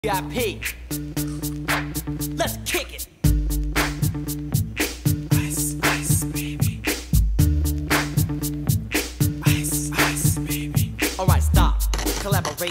VIP. Let's kick it. Ice, ice, baby. Ice, ice, baby. Alright, stop. Collaborate